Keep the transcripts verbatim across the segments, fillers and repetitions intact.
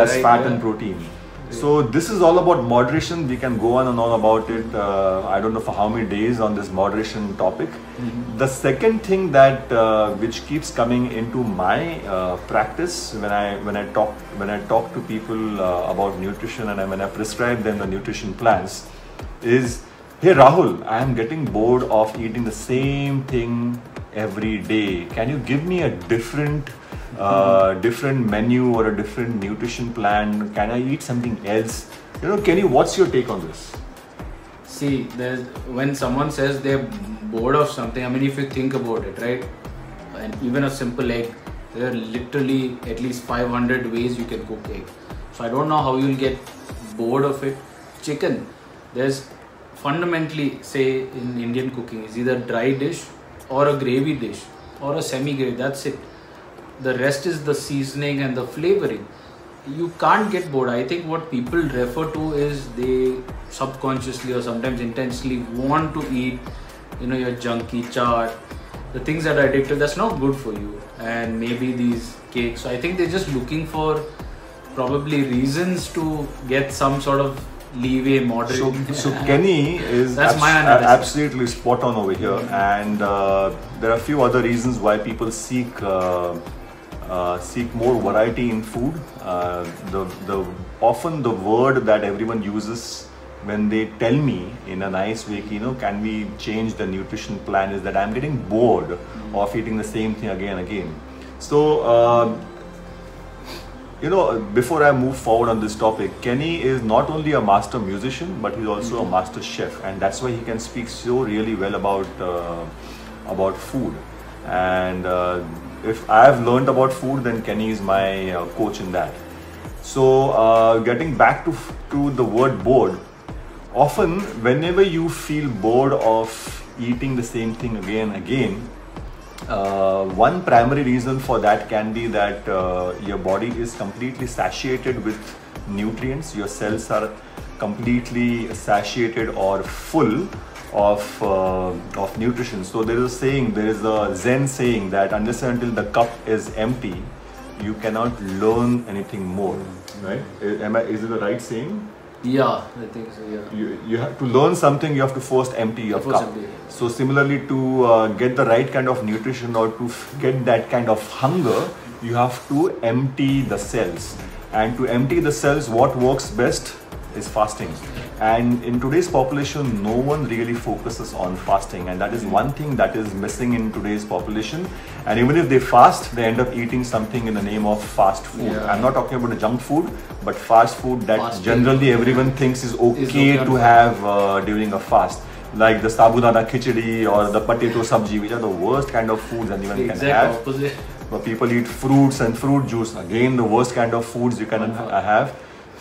that's right, fat yeah. and protein. So this is all about moderation. We can go on and on about it. Uh, I don't know for how many days on this moderation topic. Mm-hmm. The second thing that uh, which keeps coming into my uh, practice when I when I talk when I talk to people uh, about nutrition and when I prescribe them the nutrition plans is, hey Rahul, I am getting bored of eating the same thing every day. Can you give me a different uh, different menu or a different nutrition plan? Can I eat something else? You know, Kenny, what's your take on this? See, there's when someone says they're bored of something, I mean, if you think about it, right? And even a simple egg, there are literally at least five hundred ways you can cook egg. So I don't know how you'll get bored of it. Chicken, there's fundamentally, say in Indian cooking, is either dry dish or a gravy dish or a semi-gravy. That's it. The rest is the seasoning and the flavoring. You can't get bored. I think what people refer to is they subconsciously or sometimes intentionally want to eat, you know, your junky chaat, the things that are addictive. That's not good for you. And maybe these cakes. So I think they're just looking for probably reasons to get some sort of leeway, moderation. So, so Kenny is That's abs- my uh, analysis. absolutely spot on over here, and uh, there are a few other reasons why people seek uh, uh, seek more variety in food. Uh, the the often the word that everyone uses when they tell me in a nice way, you know, can we change the nutrition plan, is that I'm getting bored mm-hmm. of eating the same thing again and again. So. Uh, You know, before I move forward on this topic, Kenny is not only a master musician, but he's also mm-hmm. a master chef, and that's why he can speak so really well about uh, about food. And uh, if I have learned about food, then Kenny is my uh, coach in that. So, uh, getting back to to the word bored, often whenever you feel bored of eating the same thing again and again. Uh, one primary reason for that can be that uh, your body is completely satiated with nutrients. Your cells are completely satiated or full of uh, of nutrition. So there is a saying, there is a Zen saying that unless and until the cup is empty, you cannot learn anything more. Right? Am I, is it the right saying? Yeah, I think so, yeah. You, you have to learn something, you have to first empty your First cup. empty, yeah. So similarly, to uh, get the right kind of nutrition or to f- get that kind of hunger, you have to empty the cells. And to empty the cells, what works best is fasting. And in today's population, no one really focuses on fasting, and that is one thing that is missing in today's population. And even if they fast, they end up eating something in the name of fast food. Yeah. I'm not talking about the junk food, but fast food that Fast generally food. everyone thinks is okay, Is okay to on have uh, during a fast. Like the sabudana khichdi or the potato sabji, which are the worst kind of foods anyone The can exact have. opposite. But people eat fruits and fruit juice. Again, the worst kind of foods you can uh, have.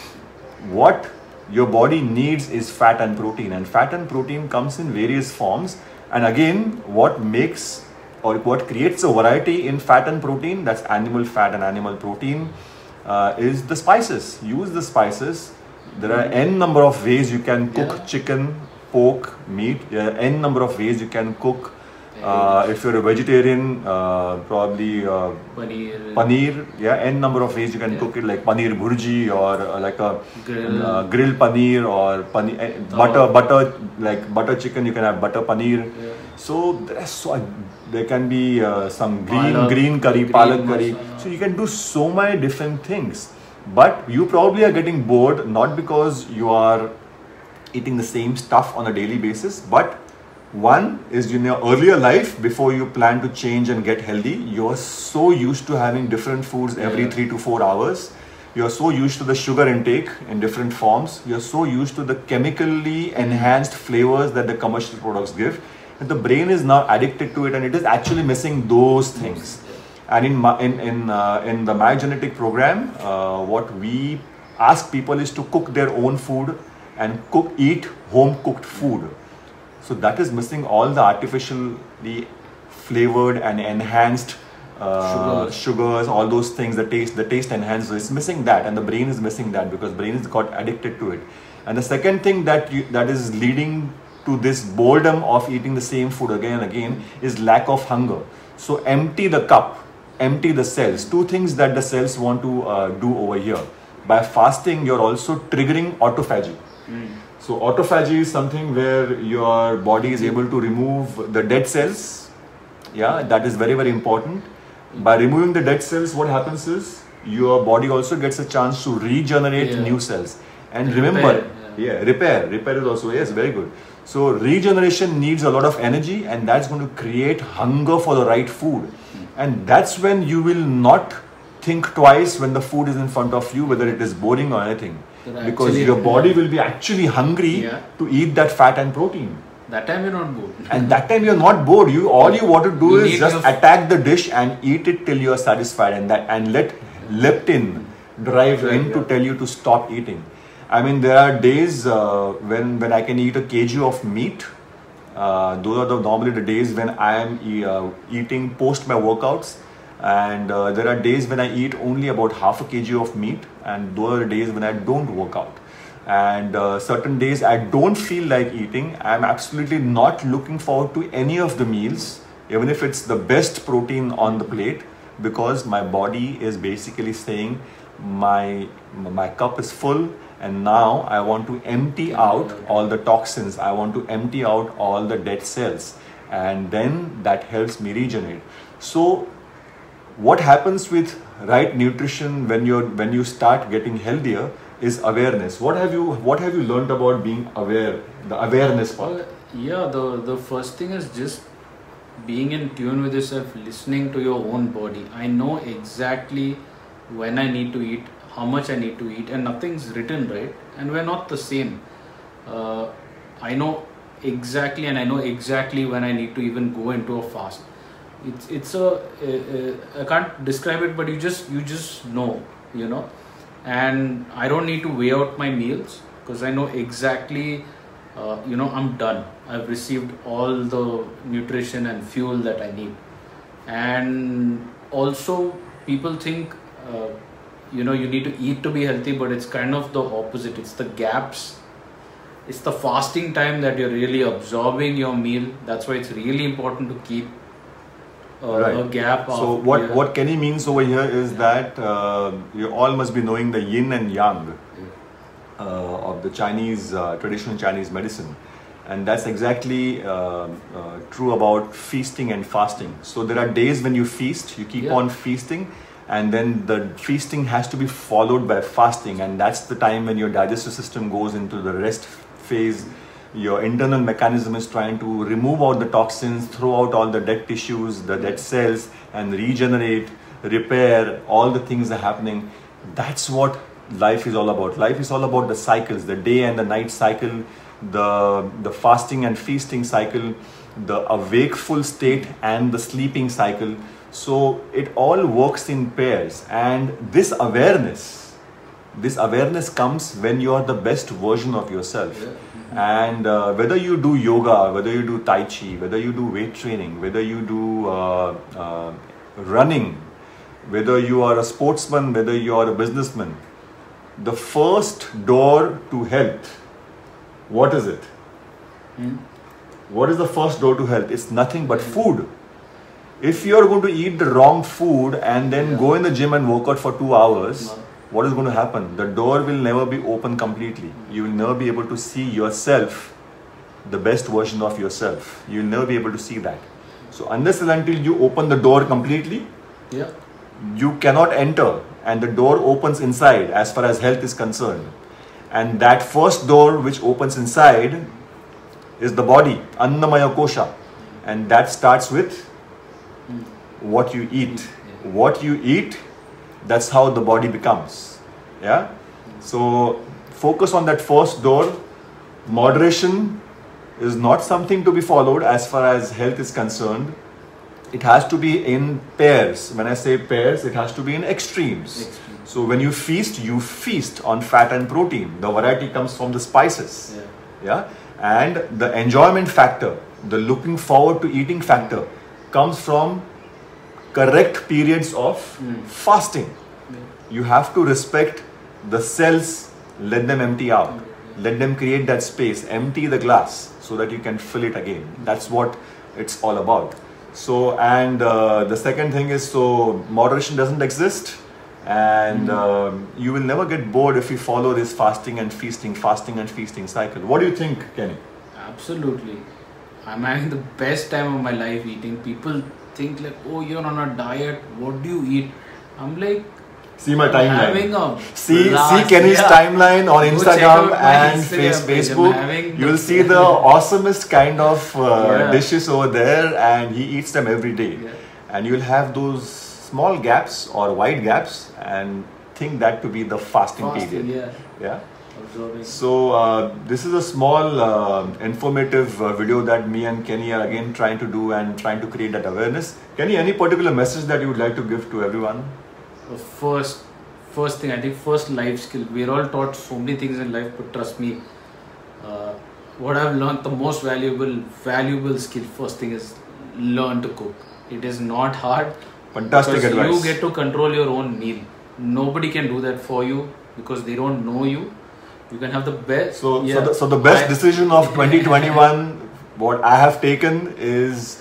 What your body needs is fat and protein, and fat and protein comes in various forms. And again, what makes or what creates a variety in fat and protein, that's animal fat and animal protein, uh, is the spices. Use the spices. There are n number of ways you can cook Yeah. chicken, pork, meat. There are n number of ways you can cook. Uh, if you're a vegetarian, uh, probably uh, Paneer. paneer, yeah, n number of ways you can Yeah. cook it, like paneer bhurji or uh, like a Grill. uh, grilled paneer or paneer, eh, butter, butter, like butter chicken, you can have butter paneer. Yeah. So there's so there can be uh, some green Palak, green curry, green palak curry. masala. So you can do so many different things, but you probably are getting bored not because you are eating the same stuff on a daily basis, but one is in your earlier life, before you plan to change and get healthy, you're so used to having different foods every Yeah. three to four hours. You're so used to the sugar intake in different forms. You're so used to the chemically enhanced flavors that the commercial products give. And the brain is now addicted to it, and it is actually missing those things. And in my, in in uh, in the My Genetic program, uh, what we ask people is to cook their own food and cook eat home cooked food. So that is missing all the artificially flavored and enhanced uh, Sugars. sugars, all those things, the taste, the taste enhancer is missing that, and the brain is missing that because brain has got addicted to it. And the second thing that you, that is leading to this boredom of eating the same food again and again is lack of hunger. So empty the cup, empty the cells. Two things that the cells want to uh, do over here. by fasting, you're also triggering autophagy. Mm. So autophagy is something where your body is able to remove the dead cells. Yeah, that is very, very important. By removing the dead cells, what happens is your body also gets a chance to regenerate Yeah. new cells. And Repair, remember, yeah. yeah, repair. Repair is also, yes, very good. So regeneration needs a lot of energy, and that's going to create hunger for the right food. And that's when you will not think twice when the food is in front of you, whether it is boring or anything. You're Because actually- your body will be actually hungry Yeah. to eat that fat and protein. That time you're not bored. And that time you're not bored. You all you want to do You is need just your- attack the dish and eat it till you are satisfied, and that and let leptin drive Right, in to yeah. tell you to stop eating. I mean, there are days uh, when when I can eat a kg of meat. Uh, those are the normally the days when I am e- uh, eating post my workouts, and uh, there are days when I eat only about half a kg of meat, and those are the days when I don't work out. And uh, certain days I don't feel like eating. I'm absolutely not looking forward to any of the meals, even if it's the best protein on the plate, because my body is basically saying my my cup is full, and now I want to empty out all the toxins. I want to empty out all the dead cells, and then that helps me regenerate. So what happens with right nutrition when you're when you start getting healthier is awareness. What have you what have you learned about being aware, the awareness part? Well, yeah, the the first thing is just being in tune with yourself, listening to your own body. I know exactly when I need to eat, how much I need to eat, and nothing's written, right? And we're not the same. Uh, I know exactly, and I know exactly when I need to even go into a fast. It's it's a uh, I can't describe it, but you just you just know, you know. And I don't need to weigh out my meals because I know exactly, uh, you know, I'm done. I've received all the nutrition and fuel that I need. And also, people think, uh, you know, you need to eat to be healthy, but it's kind of the opposite. It's the gaps. It's the fasting time that you're really absorbing your meal. That's why it's really important to keep uh, Right. a gap. So of, what yeah. what Kenny means over here is that uh, you all must be knowing the yin and yang uh, of the Chinese uh, traditional Chinese medicine, and that's exactly uh, uh, true about feasting and fasting. So there are days when you feast, you keep Yeah. on feasting, and then the feasting has to be followed by fasting, and that's the time when your digestive system goes into the rest phase. Your internal mechanism is trying to remove all the toxins, throw out all the dead tissues, the dead cells, and regenerate, repair. All the things are happening. That's what life is all about. Life is all about the cycles, the day and the night cycle, the the fasting and feasting cycle, the awakeful state and the sleeping cycle. So it all works in pairs, and this awareness, this awareness comes when you are the best version of yourself. Yeah. And uh, whether you do yoga, whether you do tai chi, whether you do weight training, whether you do uh, uh, running, whether you are a sportsman, whether you are a businessman, the first door to health, what is it? Hmm? What is the first door to health? It's nothing but food. If you are going to eat the wrong food and then Yeah. go in the gym and work out for two hours, No. what is going to happen? The door will never be open completely. You will never be able to see yourself, the best version of yourself. You will never be able to see that. So unless and until you open the door completely, Yeah. you cannot enter, and the door opens inside as far as health is concerned. And that first door which opens inside is the body, Annamaya Kosha, and that starts with what you eat. What you eat, that's how the body becomes. Yeah. So focus on that first door. Moderation is not something to be followed as far as health is concerned. It has to be in pairs. When I say pairs, it has to be in extremes. Extreme. So when you feast, you feast on fat and protein. The variety comes from the spices. Yeah. Yeah. And the enjoyment factor, the looking forward to eating factor, comes from correct periods of Mm. fasting. You have to respect the cells, let them empty out. Let them create that space, empty the glass so that you can fill it again. That's what it's all about. So, and uh, the second thing is, so moderation doesn't exist, and um, you will never get bored if you follow this fasting and feasting, fasting and feasting cycle. What do you think, Kenny? Absolutely. I'm having the best time of my life eating. People think like, oh, you're on a diet. What do you eat? I'm like, see my I'm timeline. having a See, blast. see Kenny's Yeah. timeline on Go check Instagram out my and Instagram face, page. I'm Facebook. having You will the- see the awesomest kind of uh, Yeah. dishes over there, and he eats them every day. Yeah. And you will have those small gaps or wide gaps, and think that to be the fasting, Fasting, period. yeah. Yeah. Observing. So uh, this is a small uh, informative uh, video that me and Kenny are again trying to do and trying to create that awareness. Kenny, any particular message that you would like to give to everyone? The First, first thing I think, first life skill. We're all taught so many things in life, but trust me, uh, what I've learned, the most valuable, valuable skill. First thing is learn to cook. It is not hard. Fantastic because advice. you get to control your own meal. Nobody can do that for you because they don't know you. You can have the best. So, yeah. so, the, so the best I- decision of twenty twenty-one, what I have taken is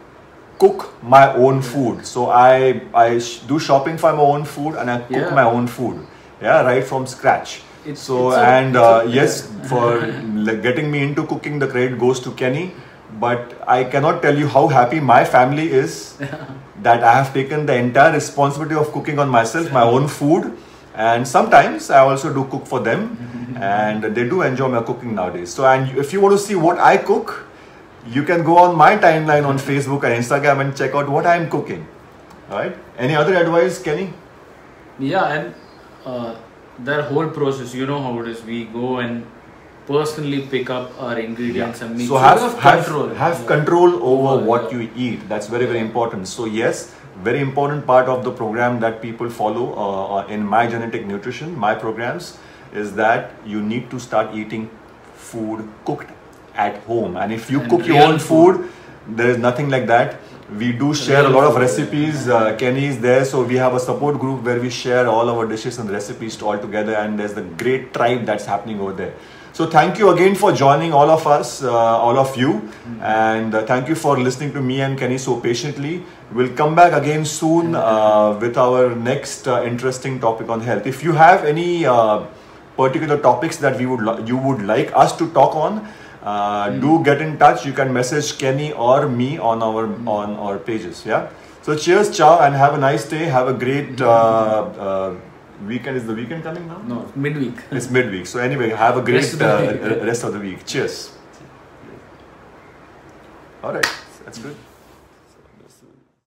cook my own food. So I I sh- do shopping for my own food and I cook Yeah. my own food. Yeah, right from scratch. It's- so it's a- and it's uh, a- yes, for like, getting me into cooking, the credit goes to Kenny. But I cannot tell you how happy my family is that I have taken the entire responsibility of cooking on myself, my own food. And sometimes I also do cook for them, and they do enjoy my cooking nowadays. So, and if you want to see what I cook, you can go on my timeline on Facebook and Instagram and check out what I am cooking. All right. Any other advice, Kenny? Yeah, and uh, that whole process, you know how it is. We go and personally pick up our ingredients and make So sure have you have control. have Yeah. control over Over, what yeah. you eat. That's very very important. So yes, very important part of the program that people follow uh, uh, in My Genetic Nutrition, my programs, is that you need to start eating food cooked at home. And if you And cook your real own food, there is nothing like that. We do share a Real lot of food, recipes. Uh, Kenny is there, so we have a support group where we share all our dishes and recipes all together, and there's the great tribe that's happening over there. So thank you again for joining all of us, uh, all of you, Mm-hmm. and uh, thank you for listening to me and Kenny so patiently. We'll come back again soon uh, with our next uh, interesting topic on health. If you have any uh, particular topics that we would li- you would like us to talk on, uh, Mm. do get in touch. You can message Kenny or me on our Mm. on our pages. Yeah. So cheers, ciao, and have a nice day. Have a great uh, uh, weekend. Is the weekend coming now? No, midweek. It's midweek. So anyway, have a great Rest of the uh, week. rest of the week. Cheers. All right, that's good.